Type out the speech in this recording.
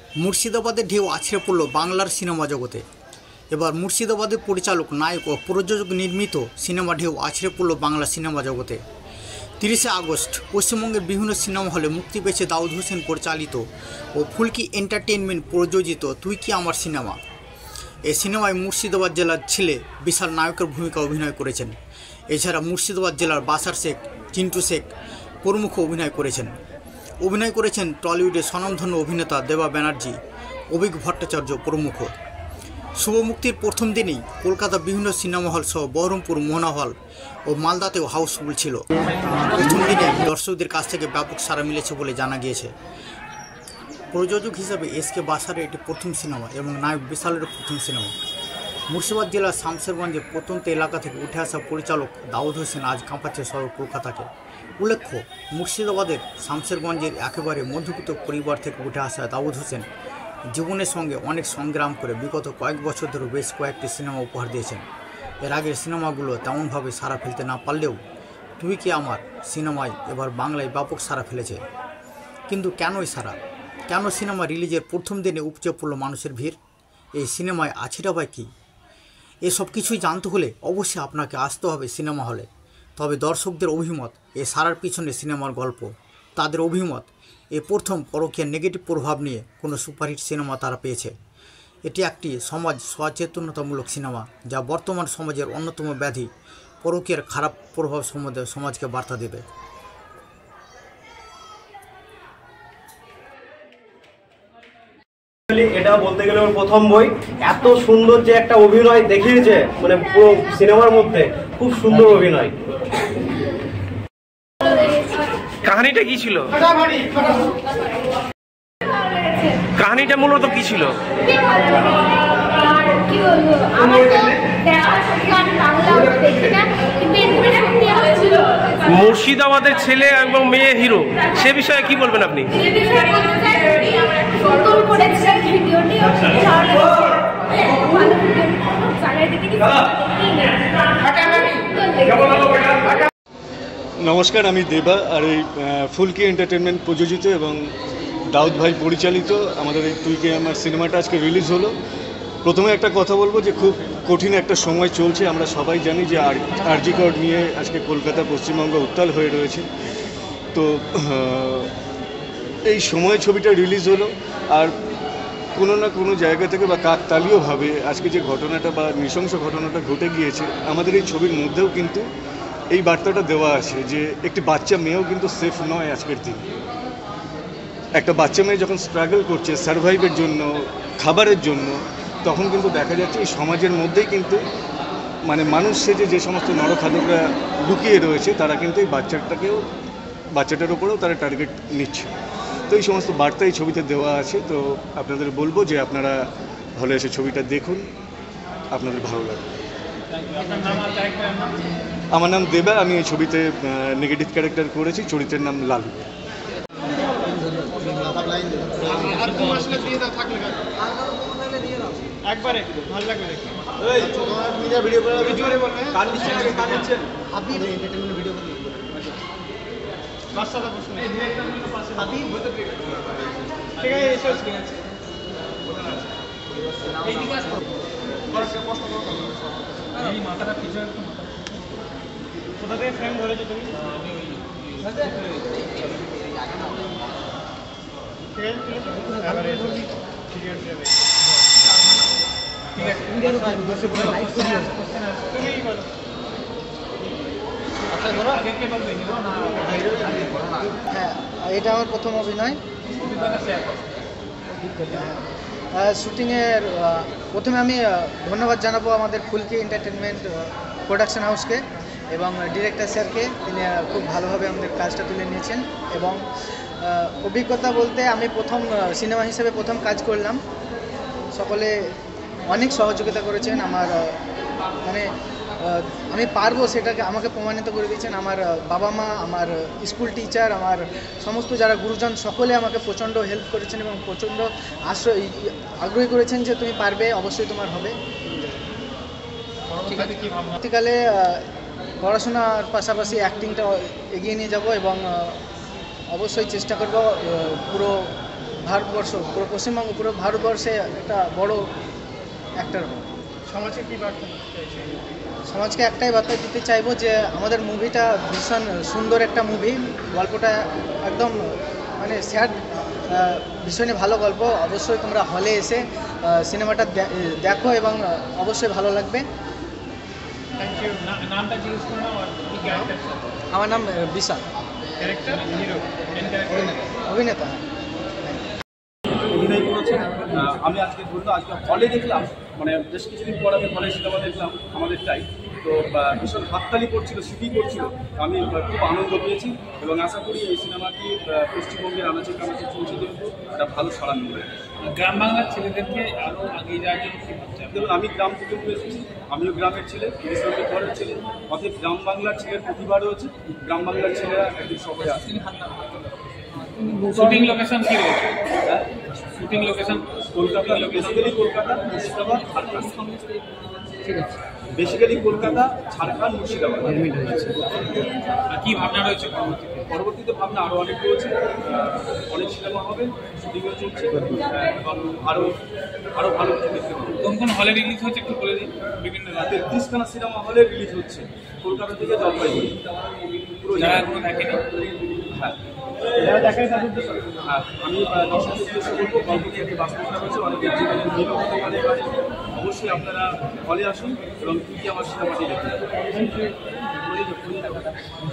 মুর্শিদাবাদের ঢেউ আছড়ে পড়ল বাংলার সিনেমা জগতে। এবার মুর্শিদাবাদের পরিচালক, নায়ক ও প্রযোজক নির্মিত সিনেমা ঢেউ আছড়ে পড়ল বাংলা সিনেমা জগতে। 30শে আগস্ট পশ্চিমবঙ্গের বিভিন্ন সিনেমা হলে মুক্তি পেয়েছে দাউদ হোসেন পরিচালিত ও ফুলকি এন্টারটেইনমেন্ট প্রযোজিত তুই কি আমার সিনেমা। এই সিনেমায় মুর্শিদাবাদ জেলার ছেলে বিশাল নায়কের ভূমিকা অভিনয় করেছেন। এছাড়া মুর্শিদাবাদ জেলার বাসার শেখ, চিন্টু শেখ প্রমুখ অভিনয় করেছেন টলিউডের স্বনামধন্য অভিনেতা দেবা ব্যানার্জি, অভিক ভট্টাচার্য প্রমুখ। শুভ মুক্তির প্রথম দিনেই কলকাতা বিভিন্ন সিনেমা হল সহ বহরমপুর, মোহনা হল ও মালদাতেও হাউসফুল ছিল। প্রথম দিনে দর্শকদের কাছ থেকে ব্যাপক সাড়া মিলেছে বলে জানা গিয়েছে। প্রযোজক হিসাবে এসকে বাসারের এটি প্রথম সিনেমা এবং নায়ক বিশালের প্রথম সিনেমা। মুর্শিদাবাদ জেলার শামশেরগঞ্জের প্রত্যন্ত এলাকা থেকে উঠে আসা পরিচালক দাউদ হোসেন আজ কাঁপাচ্ছে শহর কলকাতাকে। উল্লেখ্য, মুর্শিদাবাদের শামশেরগঞ্জের একেবারে মধ্যবিত্ত পরিবার থেকে উঠে আসা দাউদ হোসেন জীবনের সঙ্গে অনেক সংগ্রাম করে বিগত কয়েক বছর ধরে বেশ কয়েকটি সিনেমা উপহার দিয়েছেন। এর আগের সিনেমাগুলো তেমনভাবে সাড়া ফেলতে না পারলেও তুই কি আমার সিনেমায় এবার বাংলায় ব্যাপক সাড়া ফেলেছে। কিন্তু কেনই সাড়া, কেন সিনেমা রিলিজের প্রথম দিনে উপচে পড়ল মানুষের ভিড়? এই সিনেমায় আছেটা বা কী? এসব কিছুই জানতে হলে অবশ্যই আপনাকে আসতে হবে সিনেমা হলে। তবে দর্শকদের অভিমত, এ সারার পিছনে সিনেমার গল্প, তাদের অভিমত, এ প্রথম পরকীয়ার নেগেটিভ প্রভাব নিয়ে কোনো সুপারহিট সিনেমা তারা পেয়েছে। এটি একটি সমাজ সচেতনতামূলক সিনেমা, যা বর্তমান সমাজের অন্যতম ব্যাধি পরকীয়ার খারাপ প্রভাব সম্বন্ধে সমাজকে বার্তা দেবে। এটা বলতে গেলে ওর প্রথম বই। এত সুন্দর যে একটা অভিনয় দেখিয়েছে, মানে পুরো সিনেমার মধ্যে খুব সুন্দর অভিনয়। কাহিনীটা কি ছিল? কাহিনীটা মূলত কি ছিল? মুর্শিদাবাদের ছেলে এবং মেয়ে হিরো, সে বিষয়ে কি বলবেন আপনি? নমস্কার, আমি দেবা। আর এই ফুলকি এন্টারটেনমেন্ট প্রযোজিত এবং দাউদ ভাই পরিচালিত আমাদের এই তুই কি আমার সিনেমাটা আজকে রিলিজ হলো। প্রথমে একটা কথা বলবো যে খুব কঠিন একটা সময় চলছে। আমরা সবাই জানি যে আরজি কর নিয়ে আজকে কলকাতা, পশ্চিমবঙ্গ উত্তাল হয়ে রয়েছে। তো এই সময় ছবিটা রিলিজ হলো। আর কোনো না কোনো জায়গা থেকে বা কাকতালীয়ভাবে আজকে যে ঘটনাটা বা নৃশংস ঘটনাটা ঘটে গিয়েছে, আমাদের এই ছবির মধ্যেও কিন্তু এই বার্তাটা দেওয়া আছে যে একটি বাচ্চা মেয়েও কিন্তু সেফ নয় আজকের দিন। একটা বাচ্চা মেয়ে যখন স্ট্রাগল করছে সারভাইভের জন্য, খাবারের জন্য, তখন কিন্তু দেখা যাচ্ছে এই সমাজের মধ্যেই কিন্তু মানে মানুষ সেজে যে সমস্ত নরখাদকরা লুকিয়ে রয়েছে, তারা কিন্তু এই বাচ্চাটার উপরেও তারা টার্গেট নিচ্ছে। তো এই সমস্ত বার্তা এই ছবিতে দেওয়া আছে। তো আপনাদের বলবো যে আপনারা হলে এসে ছবিটা দেখুন, আপনাদের ভালো লাগবে। আমার নাম দেবা, আমি এই ছবিতে নেগেটিভ ক্যারেক্টার করেছি, চরিত্রের নাম লালু। হ্যাঁ, এটা আমার প্রথম অভিনয়। শুটিংয়ের প্রথমে আমি ধন্যবাদ জানাবো আমাদের ফুলকি এন্টারটেনমেন্ট প্রোডাকশন হাউসকে এবং ডিরেক্টর স্যারকে। তিনি খুব ভালোভাবে আমাদের কাজটা তুলে নিয়েছেন। এবং অভিজ্ঞতা বলতে আমি প্রথম সিনেমা হিসেবে প্রথম কাজ করলাম। সকলে অনেক সহযোগিতা করেছেন। আমার মানে আমি পারবো সেটাকে আমাকে প্রমাণিত করে দিয়েছেন। আমার বাবা মা, আমার স্কুল টিচার, আমার সমস্ত যারা গুরুজন, সকলে আমাকে প্রচণ্ড হেল্প করেছেন এবং প্রচণ্ড আগ্রহী করেছেন যে তুমি পারবে, অবশ্যই তোমার হবে। পরবর্তীকালে পড়াশোনার পাশাপাশি অ্যাক্টিংটা এগিয়ে নিয়ে যাব এবং অবশ্যই চেষ্টা করব পুরো ভারতবর্ষ, পুরো পশ্চিমবঙ্গ, পুরো ভারতবর্ষে একটা বড় অ্যাক্টর হব। সমাজে কি বার্তা সমাজকে একটাই বার্তা দিতে চাইবো যে আমাদের মুভিটা ভীষণ সুন্দর একটা মুভি, গল্পটা একদম মানে স্যাড, ভীষণই ভালো গল্প। অবশ্যই তোমরা হলে এসে সিনেমাটা দেখো এবং অবশ্যই ভালো লাগবে। Thank you. নামটা জিজ্ঞেস করলাম আর কি ক্যারেক্টার? আমার নাম Bishal, character hero, main character, অভিনেতা। অভিনয় করেছেন। আমি আজকে হলে দেখলাম, মানে বেশ কিছুদিন পর আমি হলে সিনেমা দেখলাম আমাদেরটাই, তো ভীষণ হাততালি করছিল, শুটিং করছিল। আমি খুব আনন্দ পেয়েছি এবং আশা করি এই সিনেমাটি পশ্চিমবঙ্গের আনাচে কানাচে পৌঁছে দেবে, একটা ভালো সাড়া মিলবে। গ্রাম বাংলার ছেলেদেরকে আরও এগিয়ে যাওয়ার জন্য কি ভাবছেন? দেখুন, আমি গ্রাম থেকে উঠে এসেছি, আমিও গ্রামের ছেলে, ইসলামের ঘরের ছেলে। অতএব গ্রাম বাংলার ছেলের প্রতিভা রয়েছে, গ্রাম বাংলার ছেলেরা একদিন শহরে আসছে। শুটিং লোকেশন কি রয়েছে? Shooting location Kolkata, basically Kolkata, Murshidabad, Jharkhand. ঠিক আছে, বেসিক্যালি কলকাতা, ঝাড়খণ্ড, মুর্শিদাবাদ। কি ভাবনা রয়েছে পরবর্তীতে ভাবনা আরও অনেক রয়েছে, অনেক সিনেমা হবে, শুটিংও চলছে এবং আরও ভালো কিছু দেখতে পাবো। কোন কোন হলে রিলিজ হচ্ছে একটু বলে দিন। বিভিন্ন 33খানা সিনেমা হলে রিলিজ হচ্ছে, কলকাতা থেকে জলপাইগুড়ি, পুরো যারা এখনো দেখেনি। হ্যাঁ, আমি দর্শকদের উদ্দেশ্যে বলবো, গল্পটি একটি বাস্তবতা রয়েছে, অনেকের জীবনের মিলও হতে পারে এবারে। অবশ্যই আপনারা হলে আসুন এবং কি আমার সিনেমাটি দেখুন।